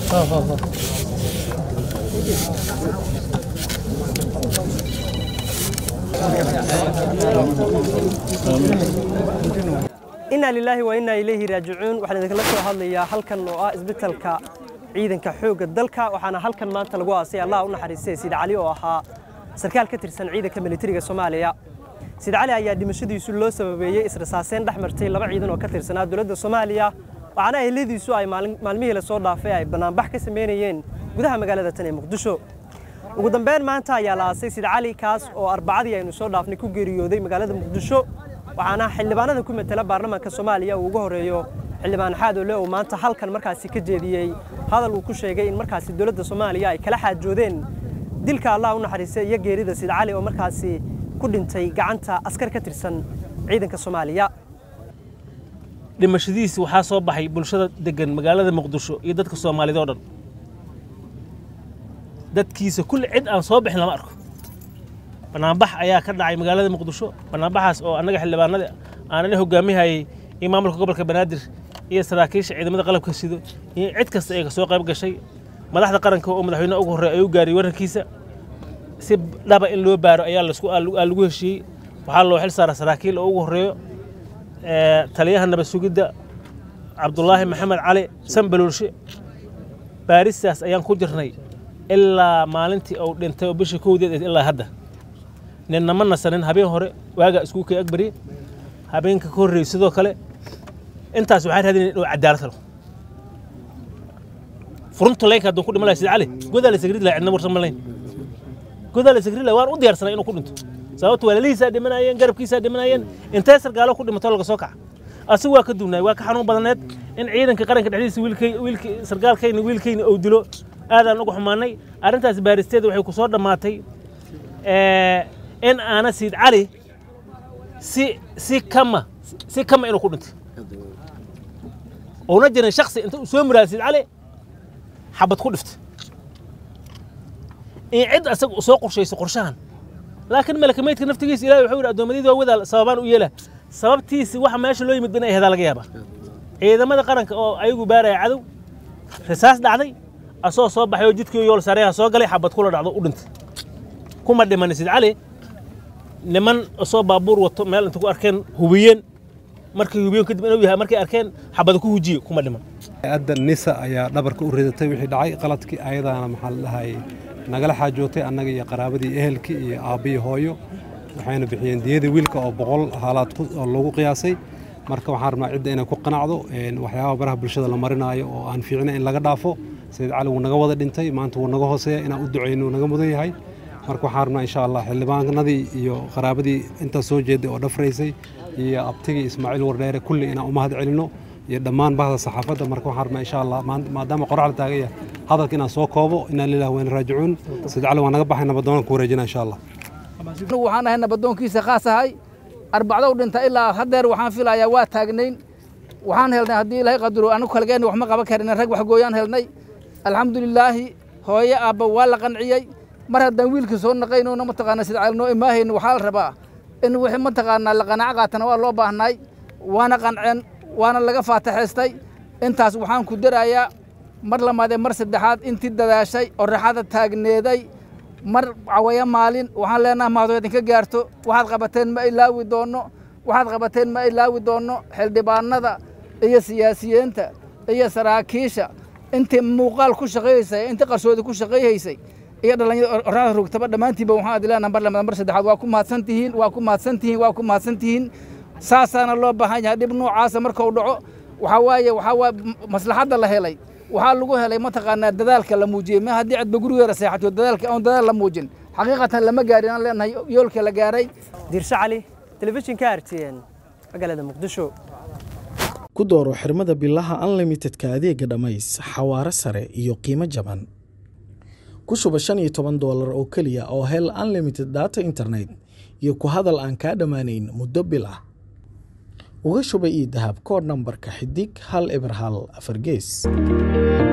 إنا لله وإنا إليه راجعون وحنا ذكرنا هذا يا هلكن نوع إسبتلك ciidanka xoogga dalka waxaana halkan maanta lagu aasay Allah u naxariistay Siid Cali oo ahaa sarkaal ka tirsan ciidanka militariga Soomaaliya Siid Cali ayaa dhimashadiisu loo sababeeyay israasaaseen dhaxmartay laba ciidan oo ka tirsanaa dawladda Soomaaliya waxaana eheladiisu ay maalmihii la soo dhaafay ay banaanbax ka sameeyeen gudaha magaalada tan ee Muqdisho ugu dambeyn maanta ayaa la aasay Siid Cali kaas oo arbacadii aynu soo dhaafnay ku geeriyooday magaalada Muqdisho waxaana xildhibaanada ku metela baarlamaanka Soomaaliya uu ugu horeeyo xildhibaan xaadoole oo maanta halkan markaasi ka jeediyay hadal uu ku sheegay in markaasi dawladda Soomaaliya ay kala xaajoodeen dilka Allah u naxariistay iyo geerida Siid Cali oo markaasi ku dhintay gacanta askar ka tirsan ciidanka Soomaaliya dhimashadiisa waxa soo baxay bulshada degan magaalada Muqdisho iyo dadka Soomaaliyeed oo dhan dadkiisa kulli cid aan soo bixin lama arko banaanbax ayaa ka dhacay magaalada Muqdisho banaanbaxaas oo anaga xildhibaanada aanan hogaamiyay maamulka gobolka Banaadir iyo saraakiisha ciidamada qalabka sido iyo cid kasta ee soo qayb gashay madaxda qaranka oo madaxweynaha ugu horeeyay ayuu gaaray wararkiisa si dhaba in loo baaro ayaa lagu heshiiyay waxa loo xil saaray saraakiil oo ugu horeeyo taliyaha nabad sugidda Cabdullaahi Maxamed Cali Sanbalulshe baaristaas ayaan ku jirnay ilaa maalintii uu dhintay oo bishii koodeed ilaa hadda ninna ma nasanin habeen hore waaga isku ka agbari habeenka ka horeeyay sidoo kale intaas waxay raadinayeen inuu cadaalad helo furunta leeyka haduu ku dhimalay Siid Cali godaal Sagrid la cidna warsan malayn godaal Sagrid la waan u diyaarsanay inuu ku dhinto sababtoo walaalihiisa dhimanayeen garabkiisa dhimanayeen intee sargaalo ku dhimato laga soo kaca asigu waa ka duunay waa ka xanuun badaneed in ciidanka qaranka dhexdiisa wiilkay sargaalkayna wiilkayna uu dilo aadaan ugu xumaanay arintaas baaristeeda waxay ku soo dhamaatay in aana Siid Cali si kama inuu ku dhinto ونجري شخصي أنت سومر سيد علي حبت كل فت إيه عد أسوق شيء سقرشان لكن ملك ميت كنفت جيس إلى يحول أدومني ذو وذا صوابان ويله صوابتي سواح ماشي لو يمدنا هذا الجيابة إذا ما ذكرنك أيقو بارع عدو رصاص دعدي أصو صوب حيوجدك يول سريع صوق لي حبت كل دعدو ودنت كم مد من سيد علي لمن أصاب بابور ومال أنتوا أركان هوبيين markii hubiyo kadib inuu yahay markii arkeen xabad ku hujiyo kuma dhiman aad nisa ayaa dhabarka u ridatay wixii dhacay qaladkii ayadana maxaa la dhahay nagala xaajootay annaga iyo qaraabadii ehelkii iyo aabii hooyo waxayna bixiyeen diyadii wiilka oo 100 haalaad lagu qiyaasay marka waxaan rabnaa cid inay ku qanacdo waxyaabaha baraha bulshada la marinayo oo aan fiicnaa in laga dhaafo Siid Cali uu naga wada dhintay maanta uu naga hooseeyo inaan u duceyno naga mudan yahay marka waxaan rabnaa insha Allah xildhibaanadii iyo qaraabadii inta soo jeeday oo dhafreysay iyo abtigi Ismaaciil Wardheere kulli ina u mahad celino iyo dhammaan bahda saxaafadda marka waxaan rabnaa insha Allah maadaama qoraal taagaya hadalka inaan soo koobo inna lillahi wa inna raaji'uun Siid Cali waa naga baxay nabadoon ku wareejina insha Allah waxaan ahay nabadoonkiisa khaas ahay arbacada u dhintay ilaa hadeer waxaan filayaa waa taagnayn waxaan helnay hadii Ilaahay qadaro anigu kalgeen wax ma qaban karin rag wax gooyaan helnay alxamdulillah hooyo aaba waa la qanciyay mar haddaan wiilka soo naqayno ma taqaana Siid Cali noo imaaheen waxa la rabaa in wixii ma taqaana la qanaac qaatana waa loo baahnay waana qanceen waana laga faataxeystay intaas waxaan ku dirayaa mar lamaade mar saddexaad intii dadaashay oo raaxada taagneeday mar cawaya maalin waxaan leenahay mahadooyin ka gaarto waxaad qabateen ma ilaawi doono xildhibaanada iyo siyaasiyiinta iyo saraakiisha intii muuqaal ku shaqeeysay intii qarsoodi ku shaqeeysay iyo dhalinyarada raad rugtaba dhamaantiiba waxaan adilaa mar lamaade mar saddexaad waa ku mahadsantihiin saasana loo baahan yahay dib noocaas marka uu dhaco waxa waaye maslaxada la helay waxa lagu helay ma taqaanaa dadaalka la muujiyay ma hadii cid gurigeeda seexato dadaalka aan dadaal la muujin xaqiiqatan lama gaarin aan leenahay yoolka la gaaray Dirsha Cali telefishinka RTN magaalada Muqdisho ku dooro xirmada billaha unlimited-ka adeega dhamays xawaare sare iyo qiimo jaban ku shuba $15 oo kaliya oo hel unlimited data internet iyo ku hadal aan ka dhamaanayn muddo bil ah uga shuba ii dahab kood nambarka xidig 1 eber 1 4 gees